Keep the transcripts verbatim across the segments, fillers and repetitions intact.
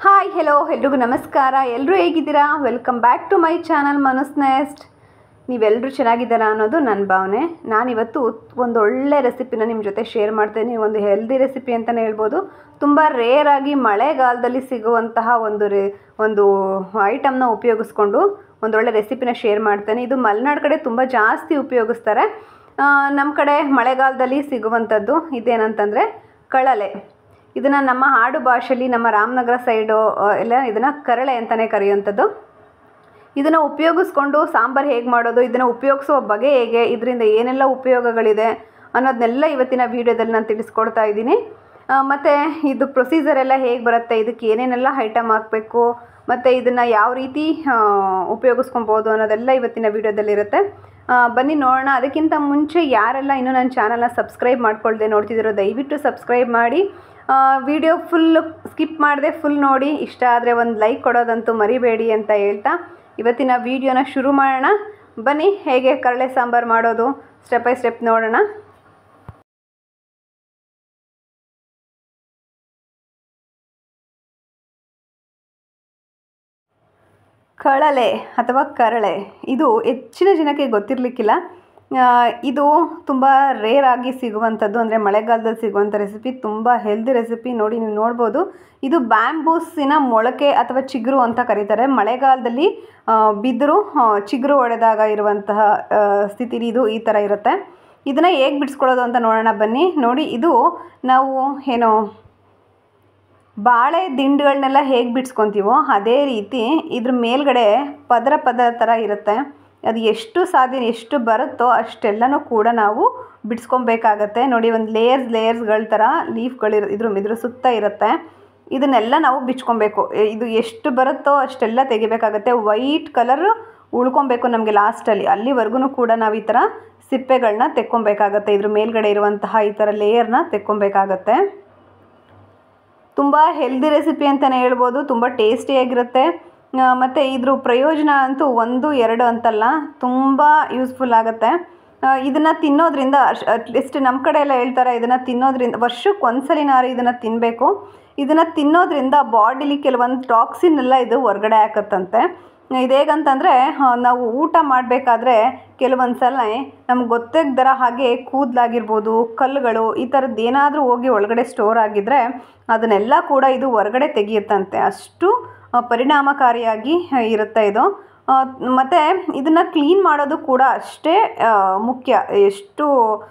Hi hello ಎಲ್ರಿಗೂ ನಮಸ್ಕಾರ. ಎಲ್ಲರೂ ಹೇಗಿದ್ದೀರಾ? Welcome back to my channel Manus nest. ನೀವೆಲ್ಲರೂ ಚೆನ್ನಾಗಿದ್ದೀರಾ ಅನ್ನೋದು ನನ್ನ ಭಾವನೆ. ನಾನಿವತ್ತು ಒಂದು ಒಳ್ಳೆ ರೆಸಿಪಿನ ನಿಮ್ಮ ಜೊತೆ ಶೇರ್ ಮಾಡ್ತೇನೆ. ಒಂದು ಹೆಲ್ದಿ ರೆಸಿಪಿ ಅಂತಲೇ ಹೇಳ್ಬೋದು. ತುಂಬ ರೇರಾಗಿ ಮಳೆಗಾಲದಲ್ಲಿ ಸಿಗುವಂತಹ ಒಂದು ರೇ ಒಂದು ಐಟಮ್ನ ಉಪಯೋಗಿಸ್ಕೊಂಡು ಒಂದೊಳ್ಳೆ ರೆಸಿಪಿನ ಶೇರ್ ಮಾಡ್ತೇನೆ. ಇದು ಮಲೆನಾಡು ಕಡೆ ತುಂಬ ಜಾಸ್ತಿ ಉಪಯೋಗಿಸ್ತಾರೆ. ನಮ್ಮ ಕಡೆ ಮಳೆಗಾಲದಲ್ಲಿ ಸಿಗುವಂಥದ್ದು ಇದೇನಂತಂದರೆ ಕಳಲೆ. ಇದನ್ನು ನಮ್ಮ ಆಡು ಭಾಷೆಯಲ್ಲಿ ನಮ್ಮ ರಾಮನಗರ ಸೈಡು ಎಲ್ಲ ಇದನ್ನು ಕರಳೆ ಅಂತಲೇ ಕರೆಯುವಂಥದ್ದು. ಇದನ್ನು ಉಪಯೋಗಿಸ್ಕೊಂಡು ಸಾಂಬಾರು ಹೇಗೆ ಮಾಡೋದು, ಇದನ್ನು ಉಪಯೋಗಿಸುವ ಬಗೆ ಹೇಗೆ, ಇದರಿಂದ ಏನೆಲ್ಲ ಉಪಯೋಗಗಳಿದೆ ಅನ್ನೋದನ್ನೆಲ್ಲ ಇವತ್ತಿನ ವೀಡಿಯೋದಲ್ಲಿ ನಾನು ತಿಳಿಸ್ಕೊಡ್ತಾ ಇದ್ದೀನಿ. ಮತ್ತು ಇದು ಪ್ರೊಸೀಜರ್ ಎಲ್ಲ ಹೇಗೆ ಬರುತ್ತೆ, ಇದಕ್ಕೆ ಏನೇನೆಲ್ಲ ಐಟಮ್ ಹಾಕಬೇಕು ಮತ್ತು ಇದನ್ನು ಯಾವ ರೀತಿ ಉಪಯೋಗಿಸ್ಕೊಬೋದು ಅನ್ನೋದೆಲ್ಲ ಇವತ್ತಿನ ವೀಡಿಯೋದಲ್ಲಿರುತ್ತೆ. ಬನ್ನಿ ನೋಡೋಣ. ಅದಕ್ಕಿಂತ ಮುಂಚೆ ಯಾರೆಲ್ಲ ಇನ್ನೂ ನನ್ನ ಚಾನಲ್ನ ಸಬ್ಸ್ಕ್ರೈಬ್ ಮಾಡ್ಕೊಳ್ದೆ ನೋಡ್ತಿದ್ದೀರೋ ದಯವಿಟ್ಟು ಸಬ್ಸ್ಕ್ರೈಬ್ ಮಾಡಿ. ವಿಡಿಯೋ ಫುಲ್ ಸ್ಕಿಪ್ ಮಾಡದೆ ಫುಲ್ ನೋಡಿ. ಇಷ್ಟ ಆದರೆ ಒಂದು ಲೈಕ್ ಕೊಡೋದಂತೂ ಮರಿಬೇಡಿ ಅಂತ ಹೇಳ್ತಾ ಇವತ್ತಿನ ವಿಡಿಯೋನ ಶುರು ಮಾಡೋಣ. ಬನ್ನಿ ಹೇಗೆ ಕರಳೆ ಸಾಂಬಾರು ಮಾಡೋದು ಸ್ಟೆಪ್ ಬೈ ಸ್ಟೆಪ್ ನೋಡೋಣ. ಕಳಲೆ ಅಥವಾ ಕರಳೆ ಇದು ಹೆಚ್ಚಿನ ಜನಕ್ಕೆ ಗೊತ್ತಿರಲಿಕ್ಕಿಲ್ಲ. ಇದು ತುಂಬ ರೇರಾಗಿ ಸಿಗುವಂಥದ್ದು, ಅಂದರೆ ಮಳೆಗಾಲದಲ್ಲಿ ಸಿಗುವಂಥ ರೆಸಿಪಿ. ತುಂಬ ಹೆಲ್ದಿ ರೆಸಿಪಿ. ನೋಡಿ, ನೀವು ನೋಡ್ಬೋದು. ಇದು ಬ್ಯಾಂಬೂಸಿನ ಮೊಳಕೆ ಅಥವಾ ಚಿಗುರು ಅಂತ ಕರೀತಾರೆ. ಮಳೆಗಾಲದಲ್ಲಿ ಬಿದ್ದರೂ ಚಿಗುರು ಒಡೆದಾಗ ಇರುವಂತಹ ಸ್ಥಿತಿ ಇದು ಈ ಥರ ಇರುತ್ತೆ. ಇದನ್ನು ಹೇಗೆ ಬಿಡಿಸ್ಕೊಳ್ಳೋದು ಅಂತ ನೋಡೋಣ ಬನ್ನಿ. ನೋಡಿ, ಇದು ನಾವು ಏನು ಬಾಳೆ ದಿಂಡುಗಳನ್ನೆಲ್ಲ ಹೇಗೆ ಬಿಡಿಸ್ಕೊತೀವೋ ಅದೇ ರೀತಿ ಇದ್ರ ಮೇಲ್ಗಡೆ ಪದರ ಪದರ ಥರ ಇರುತ್ತೆ. ಅದು ಎಷ್ಟು ಸಾಧ್ಯ ಎಷ್ಟು ಬರುತ್ತೋ ಅಷ್ಟೆಲ್ಲನೂ ಕೂಡ ನಾವು ಬಿಡಿಸ್ಕೊಬೇಕಾಗತ್ತೆ. ನೋಡಿ, ಒಂದು ಲೇಯರ್ಸ್ ಲೇಯರ್ಸ್ಗಳ ಥರ ಲೀಫ್ಗಳಿರೋ ಇದ್ರ ಇದ್ರ ಸುತ್ತ ಇರುತ್ತೆ. ಇದನ್ನೆಲ್ಲ ನಾವು ಬಿಚ್ಕೊಬೇಕು. ಇದು ಎಷ್ಟು ಬರುತ್ತೋ ಅಷ್ಟೆಲ್ಲ ತೆಗಿಬೇಕಾಗತ್ತೆ. ವೈಟ್ ಕಲರ್ ಉಳ್ಕೊಬೇಕು ನಮಗೆ ಲಾಸ್ಟಲ್ಲಿ. ಅಲ್ಲಿವರೆಗೂ ಕೂಡ ನಾವು ಈ ಥರ ಸಿಪ್ಪೆಗಳನ್ನ ತೆಕ್ಕೊಬೇಕಾಗತ್ತೆ. ಇದ್ರ ಮೇಲ್ಗಡೆ ಇರುವಂತಹ ಈ ಥರ ಲೇಯರ್ನ ತೆಕ್ಕೊಬೇಕಾಗತ್ತೆ. ತುಂಬ ಹೆಲ್ದಿ ರೆಸಿಪಿ ಅಂತಲೇ ಹೇಳ್ಬೋದು. ತುಂಬ ಟೇಸ್ಟಿಯಾಗಿರುತ್ತೆ. ಮತ್ತು ಇದ್ರ ಪ್ರಯೋಜನ ಅಂತೂ ಒಂದು ಎರಡು ಅಂತಲ್ಲ, ತುಂಬ ಯೂಸ್ಫುಲ್ ಆಗುತ್ತೆ. ಇದನ್ನು ತಿನ್ನೋದ್ರಿಂದ ಅಟ್ಲೀಸ್ಟ್ ನಮ್ಮ ಕಡೆ ಎಲ್ಲ ಹೇಳ್ತಾರೆ, ಇದನ್ನು ತಿನ್ನೋದ್ರಿಂದ ವರ್ಷಕ್ಕೆ ಒಂದ್ಸಲಿನಾರು ಇದನ್ನು ತಿನ್ನಬೇಕು. ಇದನ್ನು ತಿನ್ನೋದ್ರಿಂದ ಬಾಡಿಲಿ ಕೆಲವೊಂದು ಟಾಕ್ಸಿನ್ ಎಲ್ಲ ಇದು ಹೊರಗಡೆ ಹಾಕತ್ತಂತೆ. ಇದೇಗಂತಂದರೆ ನಾವು ಊಟ ಮಾಡಬೇಕಾದ್ರೆ ಕೆಲವೊಂದು ಸಲ ನಮ್ಗೆ ಗೊತ್ತಾಗ್ದರ ಹಾಗೆ ಕೂದಲಾಗಿರ್ಬೋದು, ಕಲ್ಲುಗಳು ಈ ಥರದ್ದು ಏನಾದರೂ ಹೋಗಿ ಒಳಗಡೆ ಸ್ಟೋರ್ ಆಗಿದ್ದರೆ ಅದನ್ನೆಲ್ಲ ಕೂಡ ಇದು ಹೊರಗಡೆ ತೆಗೆಯುತ್ತಂತೆ. ಅಷ್ಟು ಪರಿಣಾಮಕಾರಿಯಾಗಿ ಇರುತ್ತೆ ಇದು. ಮತ್ತು ಇದನ್ನು ಕ್ಲೀನ್ ಮಾಡೋದು ಕೂಡ ಅಷ್ಟೇ ಮುಖ್ಯ. ಎಷ್ಟು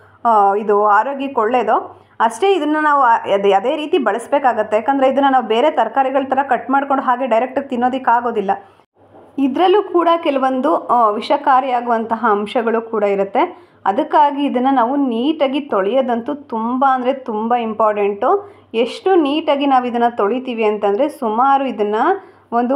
ಇದು ಆರೋಗ್ಯಕ್ಕೆ ಒಳ್ಳೆಯದೋ ಅಷ್ಟೇ ಇದನ್ನು ನಾವು ಅದೇ ಅದೇ ರೀತಿ ಬಳಸಬೇಕಾಗತ್ತೆ. ಯಾಕಂದರೆ ಇದನ್ನು ನಾವು ಬೇರೆ ತರಕಾರಿಗಳ ಥರ ಕಟ್ ಮಾಡ್ಕೊಂಡು ಹಾಗೆ ಡೈರೆಕ್ಟಾಗಿ ತಿನ್ನೋದಕ್ಕಾಗೋದಿಲ್ಲ. ಇದರಲ್ಲೂ ಕೂಡ ಕೆಲವೊಂದು ವಿಷಕಾರಿಯಾಗುವಂತಹ ಅಂಶಗಳು ಕೂಡ ಇರುತ್ತೆ. ಅದಕ್ಕಾಗಿ ಇದನ್ನು ನಾವು ನೀಟಾಗಿ ತೊಳೆಯೋದಂತೂ ತುಂಬ ಅಂದರೆ ತುಂಬ ಇಂಪಾರ್ಟೆಂಟು. ಎಷ್ಟು ನೀಟಾಗಿ ನಾವು ಇದನ್ನು ತೊಳಿತೀವಿ ಅಂತಂದರೆ ಸುಮಾರು ಇದನ್ನು ಒಂದು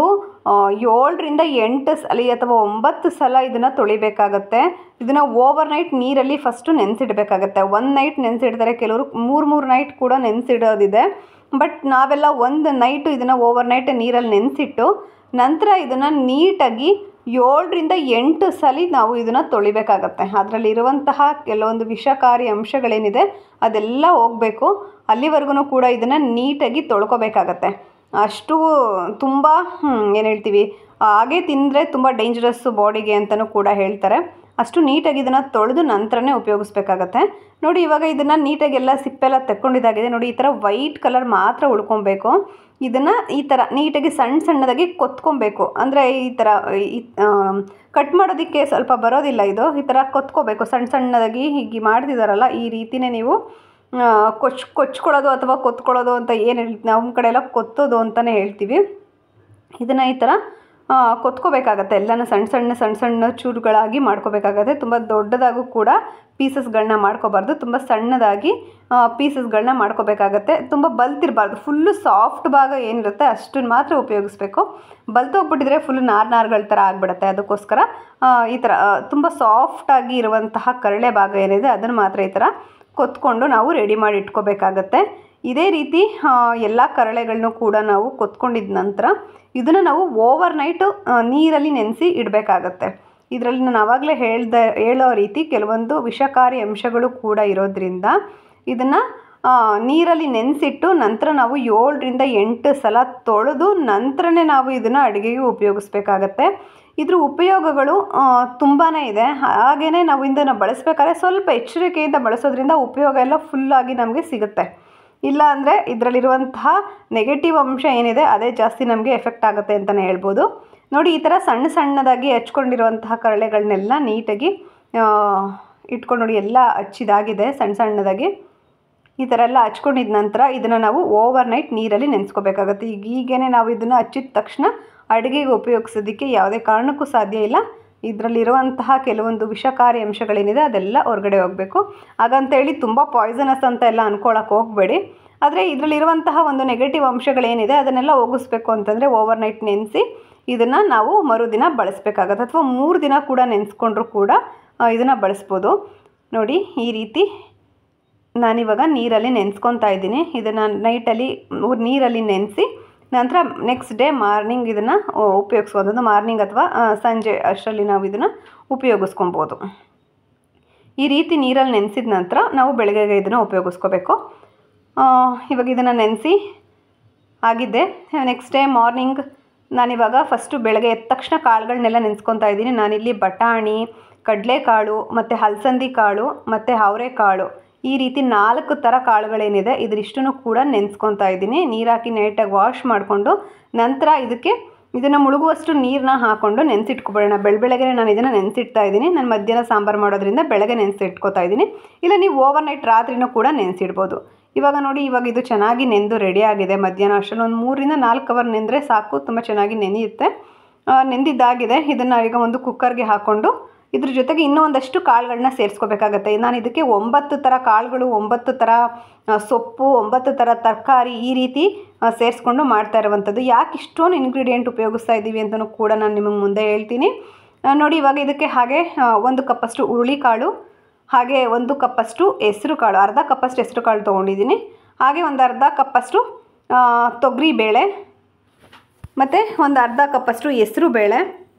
ಏಳರಿಂದ ಎಂಟು ಸಲ ಅಥವಾ ಒಂಬತ್ತು ಸಲ ಇದನ್ನು ತೊಳಿಬೇಕಾಗತ್ತೆ. ಇದನ್ನು ಓವರ್ ನೈಟ್ ನೀರಲ್ಲಿ ಫಸ್ಟು ನೆನೆಸಿಡಬೇಕಾಗತ್ತೆ. ಒಂದು ನೈಟ್ ನೆನೆಸಿಡ್ತಾರೆ, ಕೆಲವರು ಮೂರು ಮೂರು ನೈಟ್ ಕೂಡ ನೆನೆಸಿಡೋದಿದೆ. ಬಟ್ ನಾವೆಲ್ಲ ಒಂದು ನೈಟು ಇದನ್ನು ಓವರ್ ನೈಟ್ ನೀರಲ್ಲಿ ನೆನೆಸಿಟ್ಟು ನಂತರ ಇದನ್ನು ನೀಟಾಗಿ ಏಳರಿಂದ ಎಂಟು ಸಲ ನಾವು ಇದನ್ನು ತೊಳಿಬೇಕಾಗತ್ತೆ. ಅದರಲ್ಲಿರುವಂತಹ ಕೆಲವೊಂದು ವಿಷಕಾರಿ ಅಂಶಗಳೇನಿದೆ ಅದೆಲ್ಲ ಹೋಗಬೇಕು. ಅಲ್ಲಿವರೆಗೂ ಕೂಡ ಇದನ್ನು ನೀಟಾಗಿ ತೊಳ್ಕೊಬೇಕಾಗತ್ತೆ. ಅಷ್ಟು ತುಂಬ ಏನು ಹೇಳ್ತೀವಿ, ಹಾಗೆ ತಿಂದರೆ ತುಂಬ ಡೇಂಜರಸ್ಸು ಬಾಡಿಗೆ ಅಂತಲೂ ಕೂಡ ಹೇಳ್ತಾರೆ. ಅಷ್ಟು ನೀಟಾಗಿ ಇದನ್ನು ತೊಳೆದು ನಂತರನೇ ಉಪಯೋಗಿಸ್ಬೇಕಾಗತ್ತೆ. ನೋಡಿ, ಇವಾಗ ಇದನ್ನು ನೀಟಾಗಿ ಎಲ್ಲ ಸಿಪ್ಪೆಲ್ಲ ತೆಕ್ಕೊಂಡಿದ್ದಾಗಿದೆ. ನೋಡಿ, ಈ ಥರ ವೈಟ್ ಕಲರ್ ಮಾತ್ರ ಉಳ್ಕೊಬೇಕು. ಇದನ್ನು ಈ ಥರ ನೀಟಾಗಿ ಸಣ್ಣ ಸಣ್ಣದಾಗಿ ಕೊತ್ಕೊಬೇಕು. ಅಂದರೆ ಈ ಥರ ಈ ಕಟ್ ಮಾಡೋದಕ್ಕೆ ಸ್ವಲ್ಪ ಬರೋದಿಲ್ಲ ಇದು. ಈ ಥರ ಕೊತ್ಕೋಬೇಕು ಸಣ್ಣ ಸಣ್ಣದಾಗಿ. ಹೀಗೆ ಮಾಡ್ತಿದ್ದಾರಲ್ಲ ಈ ರೀತಿಯೇ ನೀವು ಕೊಚ್ ಕೊಚ್ಕೊಳ್ಳೋದು ಅಥವಾ ಕೊತ್ಕೊಳ್ಳೋದು ಅಂತ ಏನು ಹೇಳಿ ನಮ್ಮ ಕಡೆ ಎಲ್ಲ ಕೊತ್ತೋದು ಅಂತಲೇ ಹೇಳ್ತೀವಿ. ಇದನ್ನು ಈ ಥರ ಕೊತ್ಕೋಬೇಕಾಗತ್ತೆ. ಎಲ್ಲನೂ ಸಣ್ಣ ಸಣ್ಣ ಸಣ್ಣ ಸಣ್ಣ ಚೂರುಗಳಾಗಿ ಮಾಡ್ಕೋಬೇಕಾಗತ್ತೆ. ತುಂಬ ದೊಡ್ಡದಾಗೂ ಕೂಡ ಪೀಸಸ್ಗಳನ್ನ ಮಾಡ್ಕೋಬಾರ್ದು. ತುಂಬ ಸಣ್ಣದಾಗಿ ಪೀಸಸ್ಗಳನ್ನ ಮಾಡ್ಕೋಬೇಕಾಗತ್ತೆ. ತುಂಬ ಬಲ್ತಿರಬಾರ್ದು. ಫುಲ್ಲು ಸಾಫ್ಟ್ ಭಾಗ ಏನಿರುತ್ತೆ ಅಷ್ಟನ್ನು ಮಾತ್ರ ಉಪಯೋಗಿಸ್ಬೇಕು. ಬಲ್ತೋಗ್ಬಿಟ್ಟಿದ್ರೆ ಫುಲ್ಲು ನಾರು ನಾರುಗಳ ಥರ ಆಗಿಬಿಡುತ್ತೆ. ಅದಕ್ಕೋಸ್ಕರ ಈ ಥರ ತುಂಬ ಸಾಫ್ಟಾಗಿ ಇರುವಂತಹ ಕರಳೆ ಭಾಗ ಏನಿದೆ ಅದನ್ನು ಮಾತ್ರ ಈ ಥರ ಕೊತ್ಕೊಂಡು ನಾವು ರೆಡಿ ಮಾಡಿ ಇಟ್ಕೋಬೇಕಾಗತ್ತೆ. ಇದೇ ರೀತಿ ಎಲ್ಲ ಕರಳೆಗಳನ್ನೂ ಕೂಡ ನಾವು ಕೊತ್ಕೊಂಡಿದ್ದ ನಂತರ ಇದನ್ನು ನಾವು ಓವರ್ ನೈಟು ನೀರಲ್ಲಿ ನೆನೆಸಿ ಇಡಬೇಕಾಗತ್ತೆ. ಇದರಲ್ಲಿ ನಾನು ಆವಾಗಲೇ ಹೇಳ್ದೆ ಹೇಳೋ ರೀತಿ ಕೆಲವೊಂದು ವಿಷಕಾರಿ ಅಂಶಗಳು ಕೂಡ ಇರೋದ್ರಿಂದ ಇದನ್ನು ನೀರಲ್ಲಿ ನೆನೆಸಿಟ್ಟು ನಂತರ ನಾವು ಏಳರಿಂದ ಎಂಟು ಸಲ ತೊಳೆದು ನಂತರನೇ ನಾವು ಇದನ್ನು ಅಡುಗೆಗೆ ಉಪಯೋಗಿಸ್ಬೇಕಾಗತ್ತೆ. ಇದ್ರ ಉಪಯೋಗಗಳು ತುಂಬಾ ಇದೆ. ಹಾಗೆಯೇ ನಾವು ಇದನ್ನು ಬಳಸಬೇಕಾದ್ರೆ ಸ್ವಲ್ಪ ಎಚ್ಚರಿಕೆಯಿಂದ ಬಳಸೋದ್ರಿಂದ ಉಪಯೋಗ ಎಲ್ಲ ಫುಲ್ಲಾಗಿ ನಮಗೆ ಸಿಗುತ್ತೆ. ಇಲ್ಲ ಅಂದರೆ ಇದರಲ್ಲಿರುವಂತಹ ನೆಗೆಟಿವ್ ಅಂಶ ಏನಿದೆ ಅದೇ ಜಾಸ್ತಿ ನಮಗೆ ಎಫೆಕ್ಟ್ ಆಗುತ್ತೆ ಅಂತಲೇ ಹೇಳ್ಬೋದು. ನೋಡಿ, ಈ ಥರ ಸಣ್ಣ ಸಣ್ಣದಾಗಿ ಹಚ್ಕೊಂಡಿರುವಂತಹ ಕರಳೆಗಳನ್ನೆಲ್ಲ ನೀಟಾಗಿ ಇಟ್ಕೊಂಡು ನೋಡಿ, ಎಲ್ಲ ಹಚ್ಚಿದಾಗಿದೆ ಸಣ್ಣ ಸಣ್ಣದಾಗಿ. ಈ ಥರ ಎಲ್ಲ ಹಚ್ಕೊಂಡಿದ ನಂತರ ಇದನ್ನು ನಾವು ಓವರ್ ನೈಟ್ ನೀರಲ್ಲಿ ನೆನೆಸ್ಕೋಬೇಕಾಗತ್ತೆ. ಈಗ ಈಗೇನೆ ನಾವು ಇದನ್ನು ಹಚ್ಚಿದ ತಕ್ಷಣ ಅಡುಗೆಗೆ ಉಪಯೋಗಿಸೋದಕ್ಕೆ ಯಾವುದೇ ಕಾರಣಕ್ಕೂ ಸಾಧ್ಯ ಇಲ್ಲ. ಇದರಲ್ಲಿರುವಂತಹ ಕೆಲವೊಂದು ವಿಷಕಾರಿ ಅಂಶಗಳೇನಿದೆ ಅದೆಲ್ಲ ಹೊರಗಡೆ ಹೋಗಬೇಕು. ಹಾಗಂತೇಳಿ ತುಂಬ ಪಾಯ್ಸನಸ್ ಅಂತ ಎಲ್ಲ ಅಂದ್ಕೊಳ್ಳೋಕೆ ಹೋಗಬೇಡಿ. ಆದರೆ ಇದರಲ್ಲಿರುವಂತಹ ಒಂದು ನೆಗೆಟಿವ್ ಅಂಶಗಳೇನಿದೆ ಅದನ್ನೆಲ್ಲ ಹೋಗಿಸ್ಬೇಕು ಅಂತಂದರೆ ಓವರ್ ನೈಟ್ ನೆನೆಸಿ ಇದನ್ನು ನಾವು ಮರುದಿನ ಬಳಸಬೇಕಾಗತ್ತೆ. ಅಥವಾ ಮೂರು ದಿನ ಕೂಡ ನೆನೆಸ್ಕೊಂಡ್ರೂ ಕೂಡ ಇದನ್ನು ಬಳಸ್ಬೋದು. ನೋಡಿ, ಈ ರೀತಿ ನಾನಿವಾಗ ನೀರಲ್ಲಿ ನೆನೆಸ್ಕೊತಾ ಇದ್ದೀನಿ. ಇದನ್ನು ನೈಟಲ್ಲಿ ನೀರಲ್ಲಿ ನೆನೆಸಿ ನಂತರ ನೆಕ್ಸ್ಟ್ ಡೇ ಮಾರ್ನಿಂಗ್ ಇದನ್ನು ಉಪಯೋಗಿಸ್ಬೋದು. ಮಾರ್ನಿಂಗ್ ಅಥವಾ ಸಂಜೆ ಅಷ್ಟರಲ್ಲಿ ನಾವು ಇದನ್ನು ಉಪಯೋಗಿಸ್ಕೊಬೋದು. ಈ ರೀತಿ ನೀರಲ್ಲಿ ನೆನೆಸಿದ ನಂತರ ನಾವು ಬೆಳಗ್ಗೆಗೆ ಇದನ್ನು ಉಪಯೋಗಿಸ್ಕೋಬೇಕು. ಇವಾಗ ಇದನ್ನು ನೆನೆಸಿ ಆಗಿದ್ದೆ. ನೆಕ್ಸ್ಟ್ ಡೇ ಮಾರ್ನಿಂಗ್ ನಾನಿವಾಗ ಫಸ್ಟು ಬೆಳಗ್ಗೆ ಎದ್ದ ತಕ್ಷಣ ಕಾಳುಗಳನ್ನೆಲ್ಲ ನೆನೆಸ್ಕೊತಾ ಇದ್ದೀನಿ. ನಾನಿಲ್ಲಿ ಬಟಾಣಿ, ಕಡಲೆಕಾಳು ಮತ್ತು ಹಲಸಂದಿ ಕಾಳು ಮತ್ತು ಅವರೆಕಾಳು ಈ ರೀತಿ ನಾಲ್ಕು ಥರ ಕಾಳುಗಳೇನಿದೆ ಇದಿಷ್ಟನ್ನು ಕೂಡ ನೆನೆಸ್ಕೊತಾ ಇದ್ದೀನಿ. ನೀರು ಹಾಕಿ ನೀಟಾಗಿ ವಾಶ್ ಮಾಡಿಕೊಂಡು ನಂತರ ಇದಕ್ಕೆ ಇದನ್ನು ಮುಳುಗುವಷ್ಟು ನೀರನ್ನ ಹಾಕ್ಕೊಂಡು ನೆನೆಸಿಟ್ಕೊಬೇಡೋಣ. ಬೆಳ ಬೆಳಗ್ಗೆ ನಾನು ಇದನ್ನು ನೆನೆಸಿಡ್ತಾ ಇದ್ದೀನಿ. ನಾನು ಮಧ್ಯಾಹ್ನ ಸಾಂಬಾರು ಮಾಡೋದ್ರಿಂದ ಬೆಳಗ್ಗೆ ನೆನೆಸಿಟ್ಕೋತಾ ಇದ್ದೀನಿ. ಇಲ್ಲ ನೀವು ಓವರ್ ನೈಟ್ ರಾತ್ರಿನೂ ಕೂಡ ನೆನೆಸಿಡ್ಬೋದು. ಇವಾಗ ನೋಡಿ, ಇವಾಗ ಇದು ಚೆನ್ನಾಗಿ ನೆಂದು ರೆಡಿ ಆಗಿದೆ. ಮಧ್ಯಾಹ್ನ ಅಷ್ಟರಲ್ಲಿ ಒಂದು ಮೂರರಿಂದ ನಾಲ್ಕು ಅವರ್ ನೆಂದರೆ ಸಾಕು, ತುಂಬ ಚೆನ್ನಾಗಿ ನೆನೆಯುತ್ತೆ. ನೆಂದಿದ್ದಾಗಿದೆ. ಇದನ್ನು ಈಗ ಒಂದು ಕುಕ್ಕರ್ಗೆ ಹಾಕ್ಕೊಂಡು ಇದ್ರ ಜೊತೆಗೆ ಇನ್ನೂ ಒಂದಷ್ಟು ಕಾಳುಗಳನ್ನ ಸೇರಿಸ್ಕೋಬೇಕಾಗತ್ತೆ. ನಾನು ಇದಕ್ಕೆ ಒಂಬತ್ತು ಥರ ಕಾಳುಗಳು, ಒಂಬತ್ತು ಥರ ಸೊಪ್ಪು, ಒಂಬತ್ತು ಥರ ತರಕಾರಿ ಈ ರೀತಿ ಸೇರಿಸ್ಕೊಂಡು ಮಾಡ್ತಾ ಇರುವಂಥದ್ದು. ಯಾಕೆ ಇಷ್ಟೊಂದು ಇಂಗ್ರೀಡಿಯೆಂಟ್ ಉಪಯೋಗಿಸ್ತಾ ಇದ್ದೀವಿ ಅಂತಲೂ ಕೂಡ ನಾನು ನಿಮಗೆ ಮುಂದೆ ಹೇಳ್ತೀನಿ. ನೋಡಿ, ಇವಾಗ ಇದಕ್ಕೆ ಹಾಗೆ ಒಂದು ಕಪ್ಪಷ್ಟು ಹುರುಳಿಕಾಳು, ಹಾಗೆ ಒಂದು ಕಪ್ಪಷ್ಟು ಹೆಸರು ಕಾಳು, ಅರ್ಧ ಕಪ್ಪಷ್ಟು ಹೆಸರು ಕಾಳು ತೊಗೊಂಡಿದ್ದೀನಿ. ಹಾಗೆ ಒಂದು ಅರ್ಧ ಕಪ್ಪಷ್ಟು ತೊಗರಿ ಬೇಳೆ ಮತ್ತು ಒಂದು ಅರ್ಧ ಕಪ್ಪಷ್ಟು ಹೆಸರು ಬೇಳೆ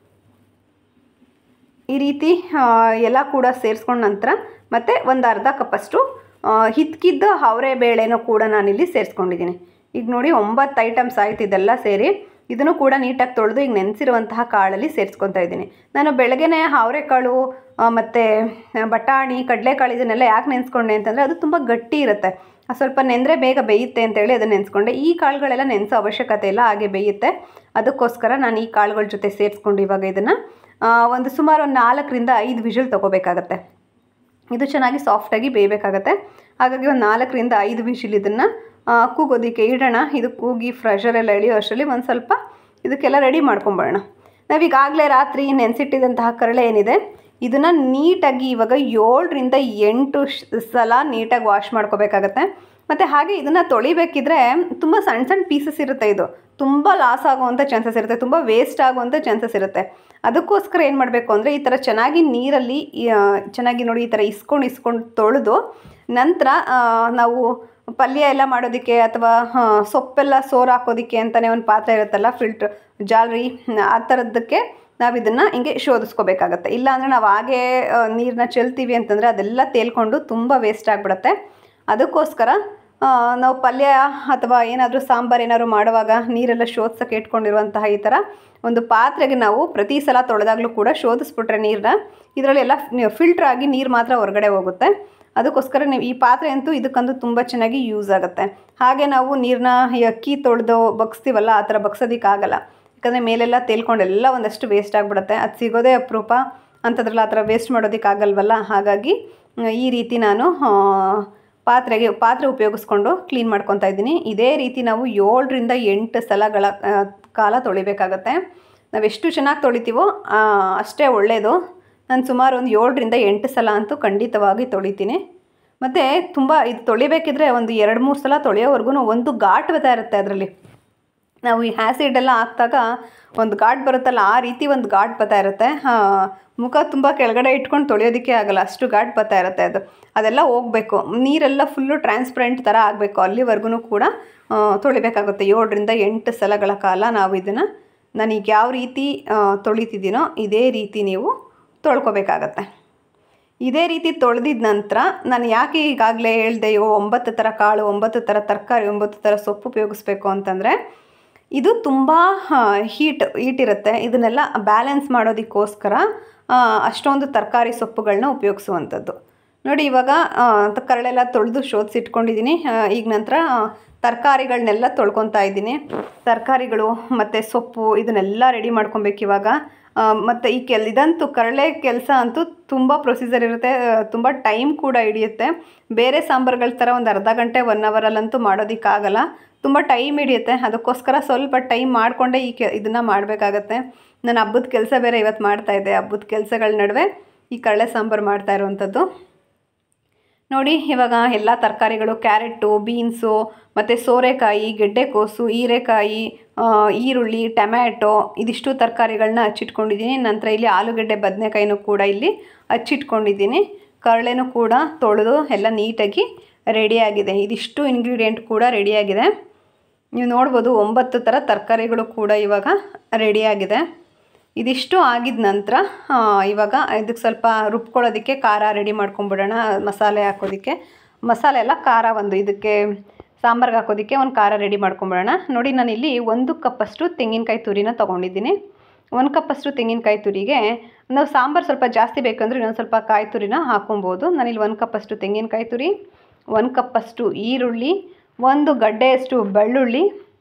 ಈ ರೀತಿ ಎಲ್ಲ ಕೂಡ ಸೇರಿಸ್ಕೊಂಡ ನಂತರ ಮತ್ತು ಒಂದು ಅರ್ಧ ಕಪ್ಪಷ್ಟು ಹಿತ್ಕಿದ್ದ ಅವರೆ ಬೇಳೆನೂ ಕೂಡ ನಾನಿಲ್ಲಿ ಸೇರಿಸ್ಕೊಂಡಿದ್ದೀನಿ. ಈಗ ನೋಡಿ, ಒಂಬತ್ತು ಐಟಮ್ಸ್ ಆಯ್ತು ಇದೆಲ್ಲ ಸೇರಿ. ಇದನ್ನು ಕೂಡ ನೀಟಾಗಿ ತೊಳೆದು ಈಗ ನೆನೆಸಿರುವಂತಹ ಕಾಳಲ್ಲಿ ಸೇರಿಸ್ಕೊತಾ ಇದ್ದೀನಿ. ನಾನು ಬೆಳಗ್ಗೆನೇ ಅವರೆಕಾಳು ಮತ್ತು ಬಟಾಣಿ, ಕಡಲೆಕಾಳು ಇದನ್ನೆಲ್ಲ ಯಾಕೆ ನೆನೆಸ್ಕೊಂಡೆ ಅಂತಂದರೆ ಅದು ತುಂಬ ಗಟ್ಟಿ ಇರುತ್ತೆ. ಸ್ವಲ್ಪ ನೆಂದರೆ ಬೇಗ ಬೇಯುತ್ತೆ ಅಂತೇಳಿ ಅದನ್ನು ನೆನೆಸ್ಕೊಂಡೆ. ಈ ಕಾಳುಗಳೆಲ್ಲ ನೆನೆಸೋ ಅವಶ್ಯಕತೆ ಇಲ್ಲ, ಹಾಗೆ ಬೇಯುತ್ತೆ. ಅದಕ್ಕೋಸ್ಕರ ನಾನು ಈ ಕಾಳುಗಳ ಜೊತೆ ಸೇರಿಸ್ಕೊಂಡು ಇವಾಗ ಇದನ್ನು ಒಂದು ಸುಮಾರು ಒಂದು ನಾಲ್ಕರಿಂದ ಐದು ವಿಷಲ್ ತೊಗೋಬೇಕಾಗತ್ತೆ. ಇದು ಚೆನ್ನಾಗಿ ಸಾಫ್ಟಾಗಿ ಬೇಯಬೇಕಾಗತ್ತೆ. ಹಾಗಾಗಿ ಒಂದು ನಾಲ್ಕರಿಂದ ಐದು ವಿಷಲ್ ಇದನ್ನು ಕೂಗೋದಕ್ಕೆ ಇಡೋಣ. ಇದು ಕೂಗಿ ಫ್ರೆಷರೆಲ್ಲ ಎಳೆಯೋ ಅಷ್ಟರಲ್ಲಿ ಒಂದು ಸ್ವಲ್ಪ ಇದಕ್ಕೆಲ್ಲ ರೆಡಿ ಮಾಡ್ಕೊಂಬರೋಣ. ನಾವೀಗಾಗಲೇ ರಾತ್ರಿ ನೆನೆಸಿಟ್ಟಿದ್ದಂತಹ ಕರಳೆ ಏನಿದೆ ಇದನ್ನು ನೀಟಾಗಿ ಇವಾಗ ಏಳರಿಂದ ಎಂಟು ಸಲ ನೀಟಾಗಿ ವಾಶ್ ಮಾಡ್ಕೋಬೇಕಾಗತ್ತೆ. ಮತ್ತು ಹಾಗೆ ಇದನ್ನು ತೊಳಿಬೇಕಿದ್ರೆ ತುಂಬ ಸಣ್ಣ ಸಣ್ಣ ಪೀಸಸ್ ಇರುತ್ತೆ. ಇದು ತುಂಬ ಲಾಸ್ ಆಗುವಂಥ ಚಾನ್ಸಸ್ ಇರುತ್ತೆ, ತುಂಬ ವೇಸ್ಟ್ ಆಗುವಂಥ ಚಾನ್ಸಸ್ ಇರುತ್ತೆ. ಅದಕ್ಕೋಸ್ಕರ ಏನು ಮಾಡಬೇಕು ಅಂದರೆ ಈ ಥರ ಚೆನ್ನಾಗಿ ನೀರಲ್ಲಿ ಚೆನ್ನಾಗಿ ನೋಡಿ ಈ ಥರ ಇಸ್ಕೊಂಡು ಇಸ್ಕೊಂಡು ತೊಳೆದು ನಂತರ ನಾವು ಪಲ್ಯ ಎಲ್ಲ ಮಾಡೋದಕ್ಕೆ ಅಥವಾ ಸೊಪ್ಪೆಲ್ಲ ಸೋರು ಹಾಕೋದಕ್ಕೆ ಅಂತಲೇ ಒಂದು ಪಾತ್ರೆ ಇರುತ್ತಲ್ಲ, ಫಿಲ್ಟ್ರ್ ಜಾಲರಿ, ಆ ಥರದ್ದಕ್ಕೆ ನಾವು ಇದನ್ನು ಹಿಂಗೆ ಶೋಧಿಸ್ಕೋಬೇಕಾಗತ್ತೆ. ಇಲ್ಲಾಂದರೆ ನಾವು ಹಾಗೇ ನೀರನ್ನ ಚೆಲ್ತೀವಿ ಅಂತಂದರೆ ಅದೆಲ್ಲ ತೇಲ್ಕೊಂಡು ತುಂಬ ವೇಸ್ಟ್ ಆಗಿಬಿಡುತ್ತೆ. ಅದಕ್ಕೋಸ್ಕರ ನಾವು ಪಲ್ಯ ಅಥವಾ ಏನಾದರೂ ಸಾಂಬಾರು ಏನಾದರೂ ಮಾಡುವಾಗ ನೀರೆಲ್ಲ ಶೋಧಿಸೋಕೆ ಇಟ್ಕೊಂಡಿರುವಂತಹ ಈ ಥರ ಒಂದು ಪಾತ್ರೆಗೆ ನಾವು ಪ್ರತಿ ಸಲ ತೊಳೆದಾಗಲೂ ಕೂಡ ಶೋಧಿಸ್ಬಿಟ್ರೆ ನೀರನ್ನ ಇದರಲ್ಲಿ ಎಲ್ಲ ಫಿಲ್ಟ್ರ್ ಆಗಿ ನೀರು ಮಾತ್ರ ಹೊರಗಡೆ ಹೋಗುತ್ತೆ. ಅದಕ್ಕೋಸ್ಕರ ನೀವು ಈ ಪಾತ್ರೆ ಅಂತೂ ಇದಕ್ಕಂತೂ ತುಂಬ ಚೆನ್ನಾಗಿ ಯೂಸ್ ಆಗುತ್ತೆ. ಹಾಗೆ ನಾವು ನೀರನ್ನ ಅಕ್ಕಿ ತೊಳೆದು ಬಗ್ಸ್ತೀವಲ್ಲ ಆ ಥರ ಬಗ್ಸೋದಕ್ಕಾಗಲ್ಲ, ಯಾಕಂದರೆ ಮೇಲೆಲ್ಲ ತೇಲ್ಕೊಂಡು ಎಲ್ಲ ಒಂದಷ್ಟು ವೇಸ್ಟ್ ಆಗಿಬಿಡುತ್ತೆ. ಅದು ಸಿಗೋದೇ ಅಪರೂಪ ಅಂಥದ್ರಲ್ಲಿ ಆ ಥರ ವೇಸ್ಟ್ ಮಾಡೋದಕ್ಕಾಗಲ್ವಲ್ಲ. ಹಾಗಾಗಿ ಈ ರೀತಿ ನಾನು ಪಾತ್ರೆಗೆ ಪಾತ್ರೆ ಉಪಯೋಗಿಸ್ಕೊಂಡು ಕ್ಲೀನ್ ಮಾಡ್ಕೊತಾ ಇದ್ದೀನಿ. ಇದೇ ರೀತಿ ನಾವು ಏಳರಿಂದ ಎಂಟು ಸಲಗಳ ಕಾಲ ತೊಳಿಬೇಕಾಗತ್ತೆ. ನಾವೆಷ್ಟು ಚೆನ್ನಾಗಿ ತೊಳಿತೀವೋ ಅಷ್ಟೇ ಒಳ್ಳೆಯದು. ನಾನು ಸುಮಾರು ಒಂದು ಏಳರಿಂದ ಎಂಟು ಸಲ ಅಂತೂ ಖಂಡಿತವಾಗಿ ತೊಳಿತೀನಿ. ಮತ್ತು ತುಂಬ ಇದು ತೊಳಿಬೇಕಿದ್ರೆ ಒಂದು ಎರಡು ಮೂರು ಸಲ ತೊಳೆಯೋವರೆಗೂ ಒಂದು ಘಾಟ್ ಬರ್ತಾ ಇರುತ್ತೆ. ಅದರಲ್ಲಿ ನಾವು ಈ ಆ್ಯಸಿಡೆಲ್ಲ ಹಾಕಿದಾಗ ಒಂದು ಘಾಟ್ ಬರುತ್ತಲ್ಲ, ಆ ರೀತಿ ಒಂದು ಘಾಟ್ ಬರ್ತಾ ಇರುತ್ತೆ. ಮುಖ ತುಂಬ ಕೆಳಗಡೆ ಇಟ್ಕೊಂಡು ತೊಳೆಯೋದಕ್ಕೆ ಆಗಲ್ಲ, ಅಷ್ಟು ಘಾಟ್ ಬರ್ತಾ ಇರುತ್ತೆ. ಅದು ಅದೆಲ್ಲ ಹೋಗಬೇಕು, ನೀರೆಲ್ಲ ಫುಲ್ಲು ಟ್ರಾನ್ಸ್ಪರೆಂಟ್ ಥರ ಆಗಬೇಕು. ಅಲ್ಲಿವರೆಗೂ ಕೂಡ ತೊಳಿಬೇಕಾಗುತ್ತೆ. ಏಳರಿಂದ ಎಂಟು ಸಲಗಳ ಕಾಲ ನಾವು ಇದನ್ನು ನಾನೀಗ ಯಾವ ರೀತಿ ತೊಳಿತಿದ್ದೀನೋ ಇದೇ ರೀತಿ ನೀವು ತೊಳ್ಕೊಬೇಕಾಗತ್ತೆ. ಇದೇ ರೀತಿ ತೊಳೆದಿದ ನಂತರ ನಾನು ಯಾಕೆ ಈಗಾಗಲೇ ಹೇಳ್ದೆ ಇವು ಒಂಬತ್ತು ಥರ ಕಾಳು, ಒಂಬತ್ತು ಥರ ತರಕಾರಿ, ಒಂಬತ್ತು ಥರ ಸೊಪ್ಪು ಉಪಯೋಗಿಸ್ಬೇಕು ಅಂತಂದರೆ ಇದು ತುಂಬ ಹೀಟ್ ಹೀಟ್ ಇರುತ್ತೆ. ಇದನ್ನೆಲ್ಲ ಬ್ಯಾಲೆನ್ಸ್ ಮಾಡೋದಕ್ಕೋಸ್ಕರ ಅಷ್ಟೊಂದು ತರಕಾರಿ ಸೊಪ್ಪುಗಳನ್ನ ಉಪಯೋಗಿಸುವಂಥದ್ದು. ನೋಡಿ ಇವಾಗ ಕರಳೆಲ್ಲ ತೊಳೆದು ಶೋಧಿಸಿಟ್ಕೊಂಡಿದ್ದೀನಿ. ಈಗ ನಂತರ ತರಕಾರಿಗಳನ್ನೆಲ್ಲ ತೊಳ್ಕೊತಾ ಇದ್ದೀನಿ. ತರಕಾರಿಗಳು ಮತ್ತು ಸೊಪ್ಪು ಇದನ್ನೆಲ್ಲ ರೆಡಿ ಮಾಡ್ಕೊಬೇಕು ಇವಾಗ. ಮತ್ತು ಈ ಕೆಲ್ ಇದಂತೂ ಕರಳೆ ಕೆಲಸ ಅಂತೂ ತುಂಬ ಪ್ರೊಸೀಜರ್ ಇರುತ್ತೆ, ತುಂಬ ಟೈಮ್ ಕೂಡ ಹಿಡಿಯುತ್ತೆ. ಬೇರೆ ಸಾಂಬಾರುಗಳ ಥರ ಒಂದು ಅರ್ಧ ಗಂಟೆ ಒನ್ ಅವರಲ್ಲಂತೂ ಮಾಡೋದಕ್ಕಾಗಲ್ಲ, ತುಂಬ ಟೈಮ್ ಹಿಡಿಯುತ್ತೆ. ಅದಕ್ಕೋಸ್ಕರ ಸ್ವಲ್ಪ ಟೈಮ್ ಮಾಡಿಕೊಂಡೇ ಈ ಕೆ ಇದನ್ನು ಮಾಡಬೇಕಾಗತ್ತೆ. ನಾನು ಹಬ್ಬದ ಕೆಲಸ ಬೇರೆ ಇವತ್ತು ಮಾಡ್ತಾಯಿದ್ದೆ. ಹಬ್ಬದ ಕೆಲಸಗಳ ನಡುವೆ ಈ ಕರಳೆ ಸಾಂಬಾರು ಮಾಡ್ತಾ ಇರುವಂಥದ್ದು. ನೋಡಿ ಇವಾಗ ಎಲ್ಲ ತರಕಾರಿಗಳು ಕ್ಯಾರೆಟು, ಬೀನ್ಸು ಮತ್ತು ಸೋರೆಕಾಯಿ, ಗೆಡ್ಡೆಕೋಸು, ಹೀರೆಕಾಯಿ, ಈರುಳ್ಳಿ, ಟೊಮ್ಯಾಟೊ ಇದಿಷ್ಟು ತರಕಾರಿಗಳನ್ನ ಹಚ್ಚಿಟ್ಕೊಂಡಿದ್ದೀನಿ. ನಂತರ ಇಲ್ಲಿ ಆಲೂಗಡ್ಡೆ, ಬದನೆಕಾಯಿನೂ ಕೂಡ ಇಲ್ಲಿ ಹಚ್ಚಿಟ್ಕೊಂಡಿದ್ದೀನಿ. ಕರಳೆನೂ ಕೂಡ ತೊಳೆದು ಎಲ್ಲ ನೀಟಾಗಿ ರೆಡಿಯಾಗಿದೆ. ಇದಿಷ್ಟು ಇಂಗ್ರೀಡಿಯೆಂಟ್ ಕೂಡ ರೆಡಿಯಾಗಿದೆ. ನೀವು ನೋಡ್ಬೋದು ಒಂಬತ್ತು ಥರ ತರಕಾರಿಗಳು ಕೂಡ ಇವಾಗ ರೆಡಿಯಾಗಿದೆ. ಇದಿಷ್ಟು ಆಗಿದ ನಂತರ ಇವಾಗ ಇದಕ್ಕೆ ಸ್ವಲ್ಪ ರುಬ್ಕೊಳ್ಳೋದಕ್ಕೆ ಖಾರ ರೆಡಿ ಮಾಡ್ಕೊಂಬಿಡೋಣ. ಮಸಾಲೆ ಹಾಕೋದಕ್ಕೆ ಮಸಾಲೆ ಎಲ್ಲ ಖಾರ ಒಂದು ಇದಕ್ಕೆ ಸಾಂಬಾರ್ಗೆ ಹಾಕೋದಕ್ಕೆ ಒಂದು ಖಾರ ರೆಡಿ ಮಾಡ್ಕೊಂಬಿಡೋಣ. ನೋಡಿ ನಾನಿಲ್ಲಿ ಒಂದು ಕಪ್ಪಷ್ಟು ತೆಂಗಿನಕಾಯಿ ತುರಿನ ತೊಗೊಂಡಿದ್ದೀನಿ. ಒಂದು ಕಪ್ಪಷ್ಟು ತೆಂಗಿನಕಾಯಿ ತುರಿಗೆ ನಾವು ಸಾಂಬಾರು ಸ್ವಲ್ಪ ಜಾಸ್ತಿ ಬೇಕಂದ್ರೆ ಇನ್ನೊಂದು ಸ್ವಲ್ಪ ಕಾಯಿ ತುರಿನ ಹಾಕೊಬೋದು. ನಾನಿಲ್ಲಿ ಒಂದು ಕಪ್ಪಷ್ಟು ತೆಂಗಿನಕಾಯಿ ತುರಿ, ಒಂದು ಕಪ್ಪಷ್ಟು ಈರುಳ್ಳಿ, ಒಂದು ಗಡ್ಡೆಯಷ್ಟು ಬೆಳ್ಳುಳ್ಳಿ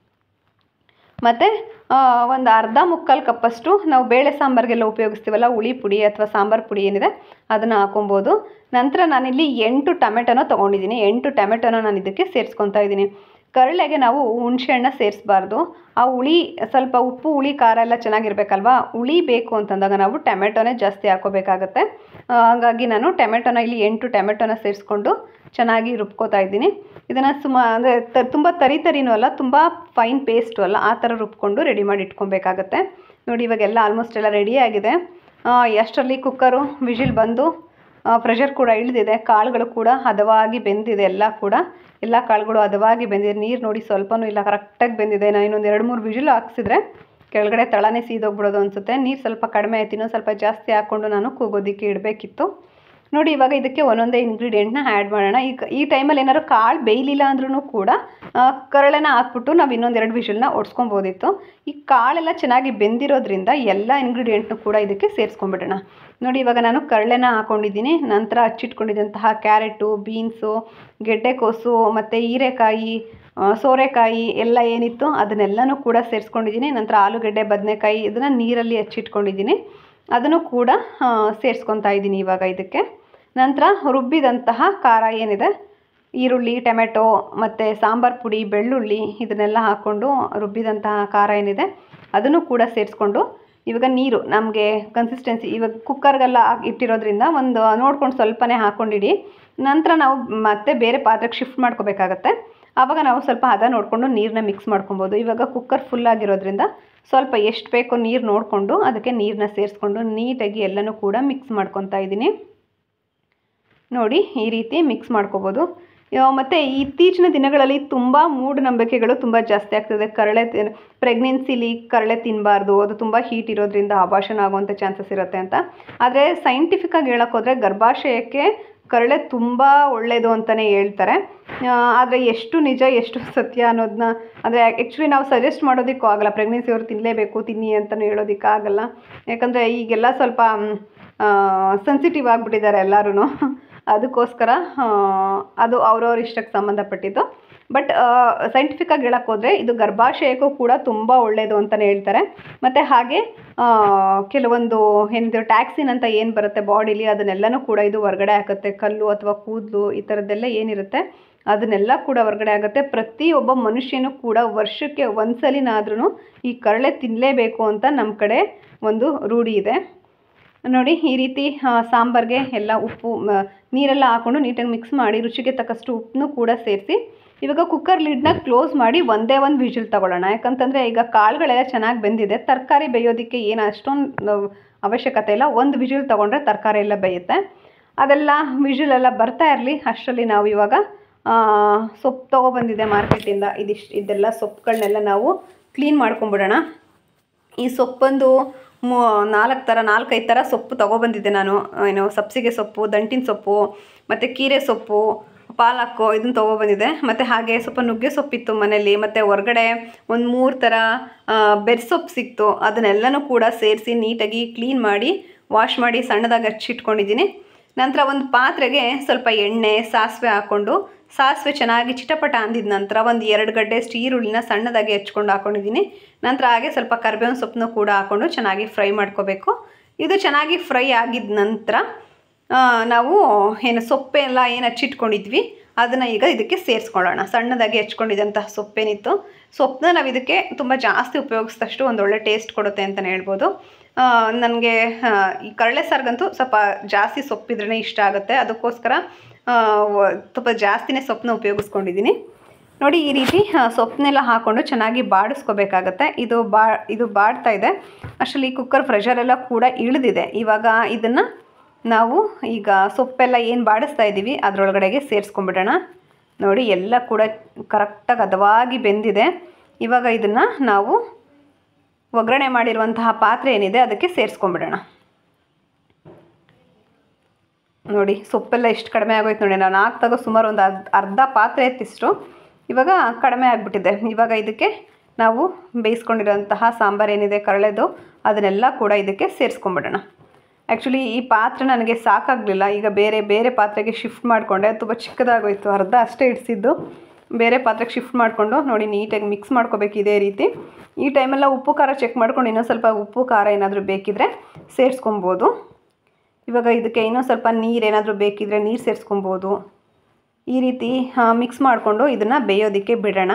ಮತ್ತು ಒಂದು ಅರ್ಧ ಮುಕ್ಕಾಲು ಕಪ್ಪಷ್ಟು ನಾವು ಬೇಳೆ ಸಾಂಬಾರಿಗೆಲ್ಲ ಉಪಯೋಗಿಸ್ತೀವಲ್ಲ ಹುಳಿ ಪುಡಿ ಅಥವಾ ಸಾಂಬಾರು ಪುಡಿ ಏನಿದೆ ಅದನ್ನು ಹಾಕೊಬೋದು. ನಂತರ ನಾನಿಲ್ಲಿ ಎಂಟು ಟೊಮೆಟೊನ ತೊಗೊಂಡಿದ್ದೀನಿ. ಎಂಟು ಟೊಮೆಟೊನ ನಾನು ಇದಕ್ಕೆ ಸೇರಿಸ್ಕೊತಾ ಇದ್ದೀನಿ. ಕರಳೆಗೆ ನಾವು ಹುಣಸೆಹಣ್ಣ ಸೇರಿಸಬಾರ್ದು. ಆ ಹುಳಿ ಸ್ವಲ್ಪ ಉಪ್ಪು ಹುಳಿ ಖಾರ ಎಲ್ಲ ಚೆನ್ನಾಗಿರ್ಬೇಕಲ್ವ, ಹುಳಿ ಬೇಕು ಅಂತಂದಾಗ ನಾವು ಟೊಮೆಟೊನೇ ಜಾಸ್ತಿ ಹಾಕೋಬೇಕಾಗತ್ತೆ. ಹಾಗಾಗಿ ನಾನು ಟೊಮೆಟೊನ ಇಲ್ಲಿ ಎಂಟು ಟೊಮೆಟೊನ ಸೇರಿಸ್ಕೊಂಡು ಚೆನ್ನಾಗಿ ರುಬ್ಕೋತಾ ಇದ್ದೀನಿ. ಇದನ್ನು ಸುಮಾ ಅಂದರೆ ತ ತುಂಬ ತರಿ ತರಿನೂ ಅಲ್ಲ, ತುಂಬ ಫೈನ್ ಪೇಸ್ಟು ಅಲ್ಲ, ಆ ಥರ ರುಬ್ಕೊಂಡು ರೆಡಿ ಮಾಡಿ ಇಟ್ಕೊಬೇಕಾಗತ್ತೆ. ನೋಡಿ ಇವಾಗೆಲ್ಲ ಆಲ್ಮೋಸ್ಟ್ ಎಲ್ಲ ರೆಡಿಯಾಗಿದೆ. ಅಷ್ಟರಲ್ಲಿ ಕುಕ್ಕರು ವಿಜಿಲ್ ಬಂದು ಪ್ರೆಷರ್ ಕೂಡ ಇಳಿದಿದೆ. ಕಾಳುಗಳು ಕೂಡ ಹದವಾಗಿ ಬೆಂದಿದೆ. ಎಲ್ಲ ಕೂಡ ಎಲ್ಲ ಕಾಳುಗಳು ಹದವಾಗಿ ಬೆಂದಿದೆ. ನೀರು ನೋಡಿ ಸ್ವಲ್ಪನೂ ಇಲ್ಲ, ಕರೆಕ್ಟಾಗಿ ಬೆಂದಿದೆ. ನಾನು ಇನ್ನೊಂದು ಎರಡು ಮೂರು ವಿಜಿಲ್ ಹಾಕ್ಸಿದ್ರೆ ಕೆಳಗಡೆ ತಳನೇ ಸೀದೋಗ್ಬಿಡೋದು ಅನಿಸುತ್ತೆ. ನೀರು ಸ್ವಲ್ಪ ಕಡಿಮೆ ಆಯ್ತು, ಇನ್ನೊಂದು ಸ್ವಲ್ಪ ಜಾಸ್ತಿ ಹಾಕ್ಕೊಂಡು ನಾನು ಕೂಗೋದಕ್ಕೆ ಇಡಬೇಕಿತ್ತು. ನೋಡಿ ಇವಾಗ ಇದಕ್ಕೆ ಒಂದೊಂದೇ ಇಂಗ್ರೀಡಿಯೆಂಟ್ನ ಆ್ಯಡ್ ಮಾಡೋಣ. ಈಗ ಈ ಟೈಮಲ್ಲಿ ಏನಾದ್ರು ಕಾಳು ಬೇಯಲಿಲ್ಲ ಅಂದ್ರೂ ಕೂಡ ಕರಳೆನ ಹಾಕ್ಬಿಟ್ಟು ನಾವು ಇನ್ನೊಂದೆರಡು ವಿಷಲ್ನ ಒಡ್ಸ್ಕೊಬೋದಿತ್ತು. ಈ ಕಾಳೆಲ್ಲ ಚೆನ್ನಾಗಿ ಬೆಂದಿರೋದ್ರಿಂದ ಎಲ್ಲ ಇಂಗ್ರೀಡಿಯೆಂಟ್ನು ಕೂಡ ಇದಕ್ಕೆ ಸೇರಿಸ್ಕೊಂಡ್ಬಿಡೋಣ. ನೋಡಿ ಇವಾಗ ನಾನು ಕರಳೆನ ಹಾಕ್ಕೊಂಡಿದ್ದೀನಿ. ನಂತರ ಹಚ್ಚಿಟ್ಕೊಂಡಿದ್ದಂತಹ ಕ್ಯಾರೆಟು, ಬೀನ್ಸು, ಗೆಡ್ಡೆಕೋಸು ಮತ್ತು ಹೀರೆಕಾಯಿ, ಸೋರೆಕಾಯಿ ಎಲ್ಲ ಏನಿತ್ತು ಅದನ್ನೆಲ್ಲನೂ ಕೂಡ ಸೇರಿಸ್ಕೊಂಡಿದ್ದೀನಿ. ನಂತರ ಆಲೂಗಡ್ಡೆ, ಬದನೆಕಾಯಿ ಇದನ್ನು ನೀರಲ್ಲಿ ಹಚ್ಚಿಟ್ಕೊಂಡಿದ್ದೀನಿ, ಅದನ್ನು ಕೂಡ ಸೇರಿಸ್ಕೊತಾ ಇದ್ದೀನಿ ಇವಾಗ ಇದಕ್ಕೆ. ನಂತರ ರುಬ್ಬಿದಂತಹ ಖಾರ ಏನಿದೆ, ಈರುಳ್ಳಿ, ಟೊಮೆಟೊ ಮತ್ತು ಸಾಂಬಾರು ಪುಡಿ, ಬೆಳ್ಳುಳ್ಳಿ ಇದನ್ನೆಲ್ಲ ಹಾಕ್ಕೊಂಡು ರುಬ್ಬಿದಂತಹ ಖಾರ ಏನಿದೆ ಅದನ್ನು ಕೂಡ ಸೇರಿಸ್ಕೊಂಡು ಇವಾಗ ನೀರು ನಮಗೆ ಕನ್ಸಿಸ್ಟೆನ್ಸಿ ಇವಾಗ ಕುಕ್ಕರ್ಗೆಲ್ಲ ಇಟ್ಟಿರೋದ್ರಿಂದ ಒಂದು ನೋಡ್ಕೊಂಡು ಸ್ವಲ್ಪನೇ ಹಾಕ್ಕೊಂಡಿಡಿ. ನಂತರ ನಾವು ಮತ್ತೆ ಬೇರೆ ಪಾತ್ರೆಗೆ ಶಿಫ್ಟ್ ಮಾಡ್ಕೋಬೇಕಾಗತ್ತೆ. ಆವಾಗ ನಾವು ಸ್ವಲ್ಪ ಹದ ನೋಡಿಕೊಂಡು ನೀರನ್ನ ಮಿಕ್ಸ್ ಮಾಡ್ಕೊಬೋದು. ಇವಾಗ ಕುಕ್ಕರ್ ಫುಲ್ ಆಗಿರೋದ್ರಿಂದ ಸ್ವಲ್ಪ ಎಷ್ಟು ಬೇಕೋ ನೀರು ನೋಡಿಕೊಂಡು ಅದಕ್ಕೆ ನೀರನ್ನ ಸೇರಿಸ್ಕೊಂಡು ನೀಟಾಗಿ ಎಲ್ಲನೂ ಕೂಡ ಮಿಕ್ಸ್ ಮಾಡ್ಕೊತಾ ಇದ್ದೀನಿ. ನೋಡಿ ಈ ರೀತಿ ಮಿಕ್ಸ್ ಮಾಡ್ಕೋಬೋದು. ಮತ್ತು ಇತ್ತೀಚಿನ ದಿನಗಳಲ್ಲಿ ತುಂಬ ಮೂಢನಂಬಿಕೆಗಳು ತುಂಬ ಜಾಸ್ತಿ ಆಗ್ತದೆ. ಕರಳೆ ಪ್ರೆಗ್ನೆನ್ಸಿಲಿ ಕರಳೆ ತಿನ್ನಬಾರ್ದು, ಅದು ತುಂಬ ಹೀಟ್ ಇರೋದ್ರಿಂದ ಅಬಾರ್ಷನ್ ಆಗುವಂಥ ಚಾನ್ಸಸ್ ಇರುತ್ತೆ ಅಂತ. ಆದರೆ ಸೈಂಟಿಫಿಕ್ಕಾಗಿ ಹೇಳೋಕ್ಕೋದ್ರೆ ಗರ್ಭಾಶಯಕ್ಕೆ ಕರಳೆ ತುಂಬ ಒಳ್ಳೆಯದು ಅಂತಲೇ ಹೇಳ್ತಾರೆ. ಆದರೆ ಎಷ್ಟು ನಿಜ ಎಷ್ಟು ಸತ್ಯ ಅನ್ನೋದನ್ನ ಅಂದರೆ ಆ್ಯಕ್ಚುಲಿ ನಾವು ಸಜೆಸ್ಟ್ ಮಾಡೋದಕ್ಕೂ ಆಗಲ್ಲ. ಪ್ರೆಗ್ನೆನ್ಸಿ ಅವರು ತಿನ್ನಲೇಬೇಕು ತಿನ್ನಿ ಅಂತಲೂ ಹೇಳೋದಕ್ಕಾಗಲ್ಲ. ಯಾಕಂದರೆ ಈಗೆಲ್ಲ ಸ್ವಲ್ಪ ಸೆನ್ಸಿಟಿವ್ ಆಗಿಬಿಟ್ಟಿದ್ದಾರೆ ಎಲ್ಲರೂ. ಅದಕ್ಕೋಸ್ಕರ ಅದು ಅವ್ರವ್ರ ಇಷ್ಟಕ್ಕೆ ಸಂಬಂಧಪಟ್ಟಿದ್ದು. ಬಟ್ ಸೈಂಟಿಫಿಕ್ಕಾಗಿ ಹೇಳೋಕ್ಕೋದ್ರೆ ಇದು ಗರ್ಭಾಶಯಕ್ಕೂ ಕೂಡ ತುಂಬ ಒಳ್ಳೆಯದು ಅಂತಲೇ ಹೇಳ್ತಾರೆ. ಮತ್ತು ಹಾಗೆ ಕೆಲವೊಂದು ಏನು ಟ್ಯಾಕ್ಸಿನ್ ಅಂತ ಏನು ಬರುತ್ತೆ ಬಾಡಿಲಿ ಅದನ್ನೆಲ್ಲನೂ ಕೂಡ ಇದು ಹೊರಗಡೆ ಹಾಕುತ್ತೆ. ಕಲ್ಲು ಅಥವಾ ಕೂದಲು ಈ ಥರದ್ದೆಲ್ಲ ಏನಿರುತ್ತೆ ಅದನ್ನೆಲ್ಲ ಕೂಡ ಹೊರಗಡೆ ಆಗುತ್ತೆ. ಪ್ರತಿಯೊಬ್ಬ ಮನುಷ್ಯನೂ ಕೂಡ ವರ್ಷಕ್ಕೆ ಒಂದು ಸಲಿನಾದ್ರೂ ಈ ಕರಳೆ ತಿನ್ನಲೇಬೇಕು ಅಂತ ನಮ್ಮ ಕಡೆ ಒಂದು ರೂಢಿ ಇದೆ. ನೋಡಿ ಈ ರೀತಿ ಸಾಂಬಾರಿಗೆ ಎಲ್ಲ ಉಪ್ಪು ನೀರೆಲ್ಲ ಹಾಕ್ಕೊಂಡು ನೀಟಾಗಿ ಮಿಕ್ಸ್ ಮಾಡಿ ರುಚಿಗೆ ತಕ್ಕಷ್ಟು ಉಪ್ಪನ್ನು ಕೂಡ ಸೇರಿಸಿ ಇವಾಗ ಕುಕ್ಕರ್ ಲಿಡ್ನ ಕ್ಲೋಸ್ ಮಾಡಿ ಒಂದೇ ಒಂದು ವಿಜಿಲ್ ತೊಗೊಳ್ಳೋಣ. ಯಾಕಂತಂದರೆ ಈಗ ಕಾಳುಗಳೆಲ್ಲ ಚೆನ್ನಾಗಿ ಬೆಂದಿದೆ. ತರಕಾರಿ ಬೇಯೋದಕ್ಕೆ ಏನು ಅಷ್ಟೊಂದು ಅವಶ್ಯಕತೆ ಇಲ್ಲ. ಒಂದು ವಿಜಿಲ್ ತೊಗೊಂಡ್ರೆ ತರಕಾರಿ ಎಲ್ಲ ಬೇಯುತ್ತೆ. ಅದೆಲ್ಲ ವಿಜಿಲೆಲ್ಲ ಬರ್ತಾ ಇರಲಿ. ಅಷ್ಟರಲ್ಲಿ ನಾವು ಇವಾಗ ಸೊಪ್ಪು ತೊಗೊಬಂದಿದೆ ಮಾರ್ಕೆಟಿಂದ. ಇದಿಷ್ಟು ಇದೆಲ್ಲ ಸೊಪ್ಪುಗಳನ್ನೆಲ್ಲ ನಾವು ಕ್ಲೀನ್ ಮಾಡ್ಕೊಂಬಿಡೋಣ. ಈ ಸೊಪ್ಪೊಂದು ಮೂ ನಾಲ್ಕು ಥರ ನಾಲ್ಕೈದು ಥರ ಸೊಪ್ಪು ತೊಗೊಬಂದಿದ್ದೆ ನಾನು. ಏನು ಸಬ್ಸಿಗೆ ಸೊಪ್ಪು, ದಂಟಿನ ಸೊಪ್ಪು ಮತ್ತು ಕೀರೆ ಸೊಪ್ಪು, ಪಾಲಕ್ಕು ಇದನ್ನು ತೊಗೊಬಂದಿದ್ದೆ. ಮತ್ತು ಹಾಗೆ ಸ್ವಲ್ಪ ನುಗ್ಗೆ ಸೊಪ್ಪಿತ್ತು ಮನೇಲಿ. ಮತ್ತು ಹೊರಗಡೆ ಒಂದು ಮೂರು ಥರ ಬೆರ್ಸೊಪ್ಪು ಸಿಕ್ತು. ಅದನ್ನೆಲ್ಲನೂ ಕೂಡ ಸೇರಿಸಿ ನೀಟಾಗಿ ಕ್ಲೀನ್ ಮಾಡಿ ವಾಶ್ ಮಾಡಿ ಸಣ್ಣದಾಗಿ ಹಚ್ಚಿಟ್ಕೊಂಡಿದ್ದೀನಿ. ನಂತರ ಒಂದು ಪಾತ್ರೆಗೆ ಸ್ವಲ್ಪ ಎಣ್ಣೆ, ಸಾಸಿವೆ ಹಾಕ್ಕೊಂಡು, ಸಾಸಿವೆ ಚೆನ್ನಾಗಿ ಚಿಟಪಟ ಅಂದಿದ ನಂತರ ಒಂದು ಎರಡು ಗಡ್ಡೆಯಷ್ಟು ಈರುಳ್ಳಿನ ಸಣ್ಣದಾಗಿ ಹೆಚ್ಕೊಂಡು ಹಾಕ್ಕೊಂಡಿದ್ದೀನಿ. ನಂತರ ಹಾಗೆ ಸ್ವಲ್ಪ ಕರಿಬೇವಿನ ಸೊಪ್ಪನ್ನು ಕೂಡ ಹಾಕ್ಕೊಂಡು ಚೆನ್ನಾಗಿ ಫ್ರೈ ಮಾಡ್ಕೋಬೇಕು. ಇದು ಚೆನ್ನಾಗಿ ಫ್ರೈ ಆಗಿದ ನಂತರ ನಾವು ಏನು ಸೊಪ್ಪೆಲ್ಲ ಏನು ಹಚ್ಚಿಟ್ಕೊಂಡಿದ್ವಿ ಅದನ್ನು ಈಗ ಇದಕ್ಕೆ ಸೇರಿಸ್ಕೊಳ್ಳೋಣ. ಸಣ್ಣದಾಗಿ ಹೆಚ್ಕೊಂಡಿದ್ದಂತಹ ಸೊಪ್ಪೇನಿತ್ತು, ಸೊಪ್ಪನ್ನ ನಾವು ಇದಕ್ಕೆ ತುಂಬ ಜಾಸ್ತಿ ಉಪಯೋಗಿಸಿದಷ್ಟು ಒಂದೊಳ್ಳೆ ಟೇಸ್ಟ್ ಕೊಡುತ್ತೆ ಅಂತಲೇ ಹೇಳ್ಬೋದು. ನನಗೆ ಈ ಕರಳೆ ಸಾರಿಗಂತೂ ಸ್ವಲ್ಪ ಜಾಸ್ತಿ ಸೊಪ್ಪಿದ್ರೇ ಇಷ್ಟ ಆಗುತ್ತೆ. ಅದಕ್ಕೋಸ್ಕರ ಸ್ವಲ್ಪ ಜಾಸ್ತಿನೇ ಸೊಪ್ಪನ್ನ ಉಪಯೋಗಿಸ್ಕೊಂಡಿದ್ದೀನಿ. ನೋಡಿ, ಈ ರೀತಿ ಸೊಪ್ಪನ್ನೆಲ್ಲ ಹಾಕ್ಕೊಂಡು ಚೆನ್ನಾಗಿ ಬಾಡಿಸ್ಕೋಬೇಕಾಗತ್ತೆ. ಇದು ಬಾ ಇದು ಬಾಡ್ತಾ ಇದೆ ಅಷ್ಟರಲ್ಲಿ ಕುಕ್ಕರ್ ಪ್ರೆಷರೆಲ್ಲ ಕೂಡ ಇಳಿದಿದೆ. ಇವಾಗ ಇದನ್ನು ನಾವು ಈಗ ಸೊಪ್ಪೆಲ್ಲ ಏನು ಬಾಡಿಸ್ತಾ ಇದ್ದೀವಿ ಅದರೊಳಗಡೆಗೆ ಸೇರಿಸ್ಕೊಂಡ್ಬಿಡೋಣ. ನೋಡಿ, ಎಲ್ಲ ಕೂಡ ಕರೆಕ್ಟಾಗಿ ಹದವಾಗಿ ಬೆಂದಿದೆ. ಇವಾಗ ಇದನ್ನು ನಾವು ಒಗ್ಗರಣೆ ಮಾಡಿರುವಂತಹ ಪಾತ್ರೆ ಏನಿದೆ ಅದಕ್ಕೆ ಸೇರಿಸ್ಕೊಂಡ್ಬಿಡೋಣ. ನೋಡಿ, ಸೊಪ್ಪೆಲ್ಲ ಎಷ್ಟು ಕಡಿಮೆ ಆಗೋಯ್ತು ನೋಡಿ. ನಾನು ಹಾಕ್ದಾಗ ಸುಮಾರು ಒಂದು ಅರ್ಧ ಅರ್ಧ ಪಾತ್ರೆ ಎತ್ತಿಷ್ಟು ಇವಾಗ ಕಡಿಮೆ ಆಗಿಬಿಟ್ಟಿದೆ. ಇವಾಗ ಇದಕ್ಕೆ ನಾವು ಬೇಯಿಸ್ಕೊಂಡಿರೋಂತಹ ಸಾಂಬಾರು ಏನಿದೆ ಕರಳೆದು ಅದನ್ನೆಲ್ಲ ಕೂಡ ಇದಕ್ಕೆ ಸೇರಿಸ್ಕೊಂಡ್ಬಿಡೋಣ. ಆ್ಯಕ್ಚುಲಿ ಈ ಪಾತ್ರೆ ನನಗೆ ಸಾಕಾಗಲಿಲ್ಲ. ಈಗ ಬೇರೆ ಬೇರೆ ಪಾತ್ರೆಗೆ ಶಿಫ್ಟ್ ಮಾಡಿಕೊಂಡೆ. ತುಂಬ ಚಿಕ್ಕದಾಗೋಯ್ತು, ಅರ್ಧ ಅಷ್ಟೇ ಇಡಿಸಿದ್ದು. ಬೇರೆ ಪಾತ್ರೆಗೆ ಶಿಫ್ಟ್ ಮಾಡಿಕೊಂಡು ನೋಡಿ ನೀಟಾಗಿ ಮಿಕ್ಸ್ ಮಾಡ್ಕೋಬೇಕು ಇದೇ ರೀತಿ. ಈ ಟೈಮೆಲ್ಲ ಉಪ್ಪು ಖಾರ ಚೆಕ್ ಮಾಡ್ಕೊಂಡು ಇನ್ನೊಂದು ಸ್ವಲ್ಪ ಉಪ್ಪು ಖಾರ ಏನಾದರೂ ಬೇಕಿದ್ದರೆ ಸೇರಿಸ್ಕೊಬೋದು. ಇವಾಗ ಇದಕ್ಕೆ ಇನ್ನೊಂದು ಸ್ವಲ್ಪ ನೀರೇನಾದರೂ ಬೇಕಿದ್ದರೆ ನೀರು ಸೇರಿಸ್ಕೊಬೋದು. ಈ ರೀತಿ ಮಿಕ್ಸ್ ಮಾಡಿಕೊಂಡು ಇದನ್ನು ಬೇಯೋದಕ್ಕೆ ಬಿಡೋಣ.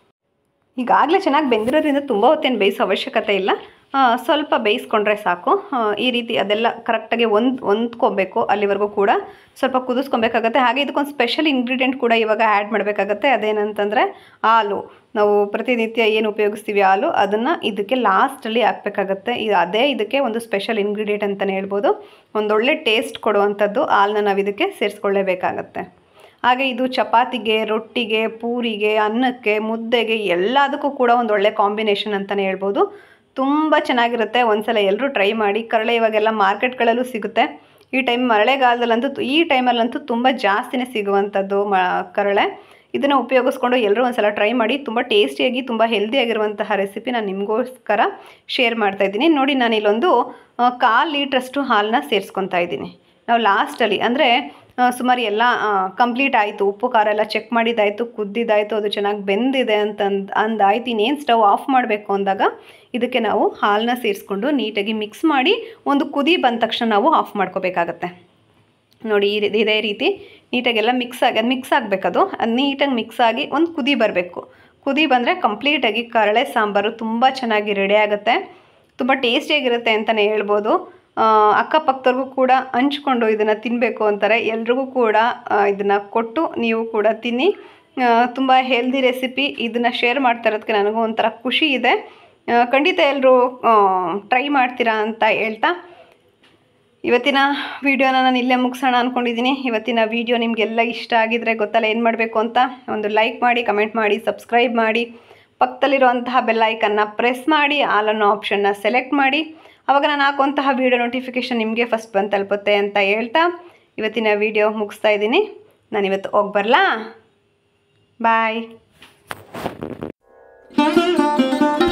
ಈಗಾಗಲೇ ಚೆನ್ನಾಗಿ ಬೆಂದಿರೋದ್ರಿಂದ ತುಂಬ ಹೊತ್ತೇನು ಬೇಯಿಸೋ ಅವಶ್ಯಕತೆ ಇಲ್ಲ. ಸ್ವಲ್ಪ ಬೇಯಿಸ್ಕೊಂಡ್ರೆ ಸಾಕು. ಈ ರೀತಿ ಅದೆಲ್ಲ ಕರೆಕ್ಟಾಗಿ ಒಂದು ಹೊಂದ್ಕೋಬೇಕು. ಅಲ್ಲಿವರೆಗೂ ಕೂಡ ಸ್ವಲ್ಪ ಕುದಿಸ್ಕೊಬೇಕಾಗತ್ತೆ. ಹಾಗೆ ಇದಕ್ಕೊಂದು ಸ್ಪೆಷಲ್ ಇಂಗ್ರೀಡಿಯೆಂಟ್ ಕೂಡ ಇವಾಗ ಆ್ಯಡ್ ಮಾಡಬೇಕಾಗತ್ತೆ. ಅದೇನಂತಂದರೆ ಹಾಲು. ನಾವು ಪ್ರತಿನಿತ್ಯ ಏನು ಉಪಯೋಗಿಸ್ತೀವಿ ಹಾಲು, ಅದನ್ನು ಇದಕ್ಕೆ ಲಾಸ್ಟಲ್ಲಿ ಹಾಕಬೇಕಾಗತ್ತೆ. ಇದು ಅದೇ ಇದಕ್ಕೆ ಒಂದು ಸ್ಪೆಷಲ್ ಇಂಗ್ರೀಡಿಯೆಂಟ್ ಅಂತಲೇ ಹೇಳ್ಬೋದು. ಒಂದೊಳ್ಳೆ ಟೇಸ್ಟ್ ಕೊಡುವಂಥದ್ದು ಹಾಲನ್ನ ನಾವು ಇದಕ್ಕೆ ಸೇರಿಸ್ಕೊಳ್ಳೇಬೇಕಾಗತ್ತೆ. ಹಾಗೆ ಇದು ಚಪಾತಿಗೆ, ರೊಟ್ಟಿಗೆ, ಪೂರಿಗೆ, ಅನ್ನಕ್ಕೆ, ಮುದ್ದೆಗೆ ಎಲ್ಲದಕ್ಕೂ ಕೂಡ ಒಂದೊಳ್ಳೆ ಕಾಂಬಿನೇಷನ್ ಅಂತಲೇ ಹೇಳ್ಬೋದು. ತುಂಬ ಚೆನ್ನಾಗಿರುತ್ತೆ. ಒಂದ್ಸಲ ಎಲ್ಲರೂ ಟ್ರೈ ಮಾಡಿ. ಕರಳೆ ಇವಾಗೆಲ್ಲ ಮಾರ್ಕೆಟ್ಗಳಲ್ಲೂ ಸಿಗುತ್ತೆ. ಈ ಟೈಮ್ ಮಳೆಗಾಲದಲ್ಲಂತೂ ಈ ಟೈಮಲ್ಲಂತೂ ತುಂಬ ಜಾಸ್ತಿನೇ ಸಿಗುವಂಥದ್ದು ಮ ಕರಳೆ. ಇದನ್ನು ಉಪಯೋಗಿಸ್ಕೊಂಡು ಎಲ್ಲರೂ ಒಂದ್ಸಲ ಟ್ರೈ ಮಾಡಿ. ತುಂಬ ಟೇಸ್ಟಿಯಾಗಿ ತುಂಬ ಹೆಲ್ದಿಯಾಗಿರುವಂತಹ ರೆಸಿಪಿ ನಾನು ನಿಮಗೋಸ್ಕರ ಶೇರ್ ಮಾಡ್ತಾಯಿದ್ದೀನಿ. ನೋಡಿ, ನಾನು ಇಲ್ಲೊಂದು ಕಾಲು ಲೀಟ್ರಷ್ಟು ಹಾಲನ್ನ ಸೇರಿಸ್ಕೊತಾ ಇದ್ದೀನಿ. ನಾವು ಲಾಸ್ಟಲ್ಲಿ ಅಂದರೆ ಸುಮಾರು ಎಲ್ಲ ಕಂಪ್ಲೀಟ್ ಆಯಿತು, ಉಪ್ಪು ಖಾರ ಎಲ್ಲ ಚೆಕ್ ಮಾಡಿದ್ದಾಯಿತು, ಕುದ್ದಿದ್ದಾಯಿತು, ಅದು ಚೆನ್ನಾಗಿ ಬೆಂದಿದೆ ಅಂತಂದು ಅಂದಾಯ್ತು. ಇನ್ನೇನು ಸ್ಟವ್ ಆಫ್ ಮಾಡಬೇಕು ಅಂದಾಗ ಇದಕ್ಕೆ ನಾವು ಹಾಲನ್ನ ಸೇರಿಸ್ಕೊಂಡು ನೀಟಾಗಿ ಮಿಕ್ಸ್ ಮಾಡಿ ಒಂದು ಕುದಿ ಬಂದ ತಕ್ಷಣ ನಾವು ಆಫ್ ಮಾಡ್ಕೋಬೇಕಾಗತ್ತೆ. ನೋಡಿ, ಈ ಇದೇ ರೀತಿ ನೀಟಾಗೆಲ್ಲ ಮಿಕ್ಸ್ ಆಗಿ ಅದು ಮಿಕ್ಸ್ ಆಗಬೇಕದು ಅದು ನೀಟಾಗಿ ಮಿಕ್ಸ್ ಆಗಿ ಒಂದು ಕುದಿ ಬರಬೇಕು. ಕುದಿ ಬಂದರೆ ಕಂಪ್ಲೀಟಾಗಿ ಕರಳೆ ಸಾಂಬಾರು ತುಂಬ ಚೆನ್ನಾಗಿ ರೆಡಿ ಆಗುತ್ತೆ. ತುಂಬ ಟೇಸ್ಟಿಯಾಗಿರುತ್ತೆ ಅಂತಲೇ ಹೇಳ್ಬೋದು. ಅಕ್ಕಪಕ್ಕದವ್ರಿಗೂ ಕೂಡ ಹಂಚ್ಕೊಂಡು ಇದನ್ನು ತಿನ್ನಬೇಕು ಅಂತಾರೆ. ಎಲ್ರಿಗೂ ಕೂಡ ಇದನ್ನು ಕೊಟ್ಟು ನೀವು ಕೂಡ ತಿನ್ನಿ. ತುಂಬ ಹೆಲ್ದಿ ರೆಸಿಪಿ. ಇದನ್ನು ಶೇರ್ ಮಾಡ್ತಾ ಇರೋದಕ್ಕೆ ನನಗೂ ಒಂಥರ ಖುಷಿ ಇದೆ. ಖಂಡಿತ ಎಲ್ಲರೂ ಟ್ರೈ ಮಾಡ್ತೀರಾ ಅಂತ ಹೇಳ್ತಾ ಇವತ್ತಿನ ವೀಡಿಯೋನ ನಾನು ಇಲ್ಲೇ ಮುಗಿಸೋಣ ಅಂದ್ಕೊಂಡಿದ್ದೀನಿ. ಇವತ್ತಿನ ವೀಡಿಯೋ ನಿಮಗೆಲ್ಲ ಇಷ್ಟ ಆಗಿದರೆ ಗೊತ್ತಲ್ಲ ಏನು ಮಾಡಬೇಕು ಅಂತ. ಒಂದು ಲೈಕ್ ಮಾಡಿ, ಕಮೆಂಟ್ ಮಾಡಿ, ಸಬ್ಸ್ಕ್ರೈಬ್ ಮಾಡಿ, ಪಕ್ಕದಲ್ಲಿರುವಂತಹ ಬೆಲ್ಲೈಕನ್ನ ಪ್ರೆಸ್ ಮಾಡಿ, ಆಲ್ ಅನ್ನೋ ಆಪ್ಷನ್ನ ಸೆಲೆಕ್ಟ್ ಮಾಡಿ. ಆವಾಗ ನಾನು ಹಾಕುವಂತಹ ವೀಡಿಯೋ ನೋಟಿಫಿಕೇಷನ್ ನಿಮಗೆ ಫಸ್ಟ್ ಬಂದು ತಲುಪುತ್ತೆ ಅಂತ ಹೇಳ್ತಾ ಇವತ್ತಿನ ವೀಡಿಯೋ ಮುಗಿಸ್ತಾ ಇದ್ದೀನಿ. ನಾನಿವತ್ತು ಹೋಗಿ ಬರಲಾ? ಬಾಯ್.